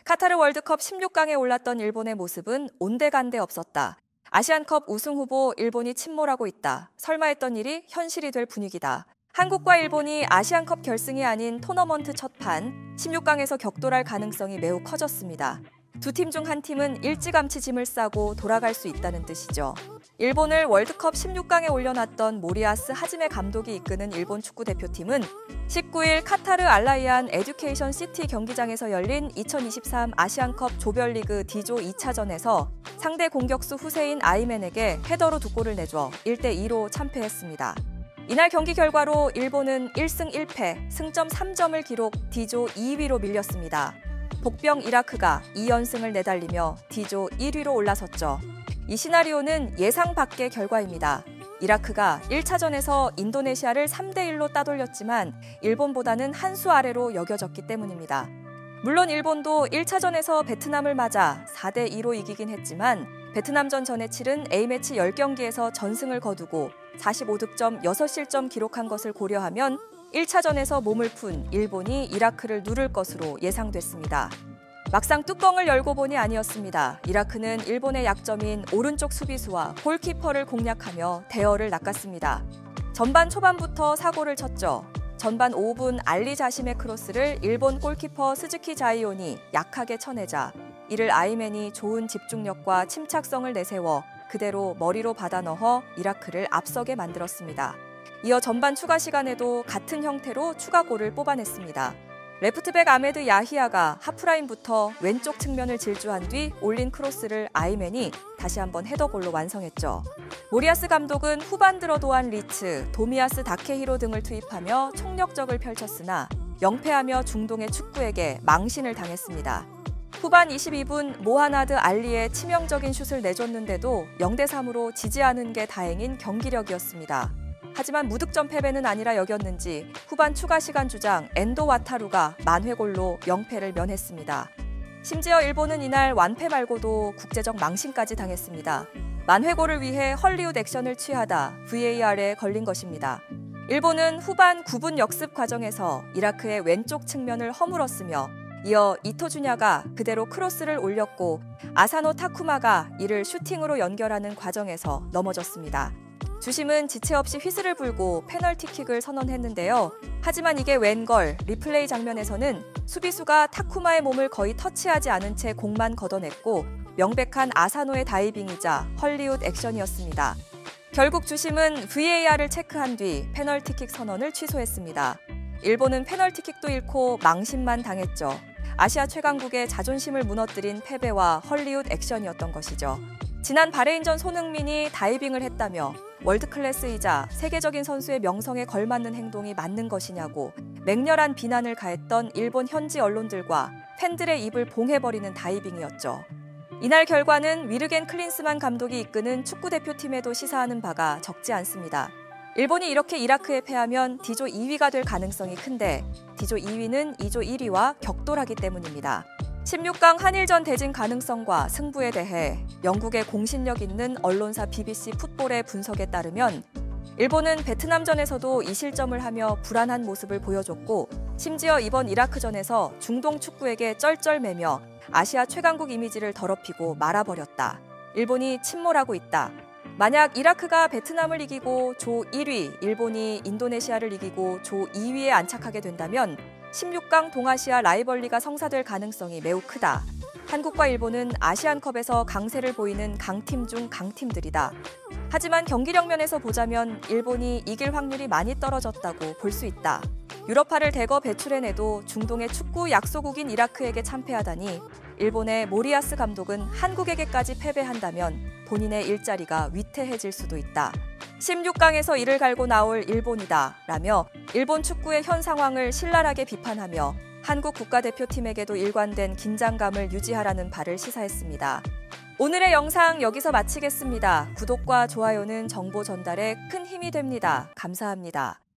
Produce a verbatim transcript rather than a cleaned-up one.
카타르 월드컵 십육 강에 올랐던 일본의 모습은 온데간데 없었다. 아시안컵 우승 후보 일본이 침몰하고 있다. 설마 했던 일이 현실이 될 분위기다. 한국과 일본이 아시안컵 결승이 아닌 토너먼트 첫판 십육 강에서 격돌할 가능성이 매우 커졌습니다. 두 팀 중 한 팀은 일찌감치 짐을 싸고 돌아갈 수 있다는 뜻이죠. 일본을 월드컵 십육 강에 올려놨던 모리아스 하지메 감독이 이끄는 일본 축구대표팀은 십구 일 카타르 알라이안 에듀케이션 시티 경기장에서 열린 이천이십삼 아시안컵 조별리그 D조 이 차전에서 상대 공격수 후세인 아이멘에게 헤더로 두 골을 내줘 일 대 이로 참패했습니다. 이날 경기 결과로 일본은 일 승 일 패, 승점 삼 점을 기록 D조 이 위로 밀렸습니다. 복병 이라크가 이 연승을 내달리며 D조 일 위로 올라섰죠. 이 시나리오는 예상 밖의 결과입니다. 이라크가 일 차전에서 인도네시아를 삼 대 일로 따돌렸지만 일본보다는 한 수 아래로 여겨졌기 때문입니다. 물론 일본도 일 차전에서 베트남을 맞아 사 대 이로 이기긴 했지만 베트남전 전에 치른 A매치 십 경기에서 전승을 거두고 사십오 득점 여섯 실점 기록한 것을 고려하면 일 차전에서 몸을 푼 일본이 이라크를 누를 것으로 예상됐습니다. 막상 뚜껑을 열고 보니 아니었습니다. 이라크는 일본의 약점인 오른쪽 수비수와 골키퍼를 공략하며 대어를 낚았습니다. 전반 초반부터 사고를 쳤죠. 전반 오 분 알리 자심의 크로스를 일본 골키퍼 스즈키 자이온이 약하게 쳐내자 이를 아이멘이 좋은 집중력과 침착성을 내세워 그대로 머리로 받아 넣어 이라크를 앞서게 만들었습니다. 이어 전반 추가 시간에도 같은 형태로 추가골을 뽑아냈습니다. 레프트백 아메드 야히야가 하프라인부터 왼쪽 측면을 질주한 뒤 올린 크로스를 아이멘이 다시 한번 헤더골로 완성했죠. 모리아스 감독은 후반 들어 도안 리츠, 도미아스 다케히로 등을 투입하며 총력적을 펼쳤으나 영패하며 중동의 축구에게 망신을 당했습니다. 후반 이십이 분 모하나드 알리의 치명적인 슛을 내줬는데도 영 대 삼으로 지지 않은 게 다행인 경기력이었습니다. 하지만 무득점 패배는 아니라 여겼는지 후반 추가 시간 주장 엔도 와타루가 만회골로 영패를 면했습니다. 심지어 일본은 이날 완패 말고도 국제적 망신까지 당했습니다. 만회골을 위해 헐리우드 액션을 취하다 브이에이알에 걸린 것입니다. 일본은 후반 구 분 역습 과정에서 이라크의 왼쪽 측면을 허물었으며 이어 이토주냐가 그대로 크로스를 올렸고 아사노 타쿠마가 이를 슈팅으로 연결하는 과정에서 넘어졌습니다. 주심은 지체 없이 휘슬을 불고 페널티킥을 선언했는데요. 하지만 이게 웬걸, 리플레이 장면에서는 수비수가 타쿠마의 몸을 거의 터치하지 않은 채 공만 걷어냈고 명백한 아사노의 다이빙이자 헐리우드 액션이었습니다. 결국 주심은 브이에이알을 체크한 뒤 페널티킥 선언을 취소했습니다. 일본은 페널티킥도 잃고 망신만 당했죠. 아시아 최강국의 자존심을 무너뜨린 패배와 헐리우드 액션이었던 것이죠. 지난 바레인전 손흥민이 다이빙을 했다며 월드클래스이자 세계적인 선수의 명성에 걸맞는 행동이 맞는 것이냐고 맹렬한 비난을 가했던 일본 현지 언론들과 팬들의 입을 봉해버리는 다이빙이었죠. 이날 결과는 위르겐 클린스만 감독이 이끄는 축구대표팀에도 시사하는 바가 적지 않습니다. 일본이 이렇게 이라크에 패하면 D조 이 위가 될 가능성이 큰데 D조 이 위는 이조 일 위와 격돌하기 때문입니다. 십육 강 한일전 대진 가능성과 승부에 대해 영국의 공신력 있는 언론사 비비씨 풋볼의 분석에 따르면 일본은 베트남전에서도 이 실점을 하며 불안한 모습을 보여줬고 심지어 이번 이라크전에서 중동 축구에게 쩔쩔매며 아시아 최강국 이미지를 더럽히고 말아버렸다. 일본이 침몰하고 있다. 만약 이라크가 베트남을 이기고 조 일 위, 일본이 인도네시아를 이기고 조 이 위에 안착하게 된다면 십육 강 동아시아 라이벌리가 성사될 가능성이 매우 크다. 한국과 일본은 아시안컵에서 강세를 보이는 강팀 중 강팀들이다. 하지만 경기력 면에서 보자면 일본이 이길 확률이 많이 떨어졌다고 볼 수 있다. 유럽파를 대거 배출해내도 중동의 축구 약소국인 이라크에게 참패하다니 일본의 모리아스 감독은 한국에게까지 패배한다면 본인의 일자리가 위태해질 수도 있다. 십육 강에서 이를 갈고 나올 일본이다 라며 일본 축구의 현 상황을 신랄하게 비판하며 한국 국가대표팀에게도 일관된 긴장감을 유지하라는 바를 시사했습니다. 오늘의 영상 여기서 마치겠습니다. 구독과 좋아요는 정보 전달에 큰 힘이 됩니다. 감사합니다.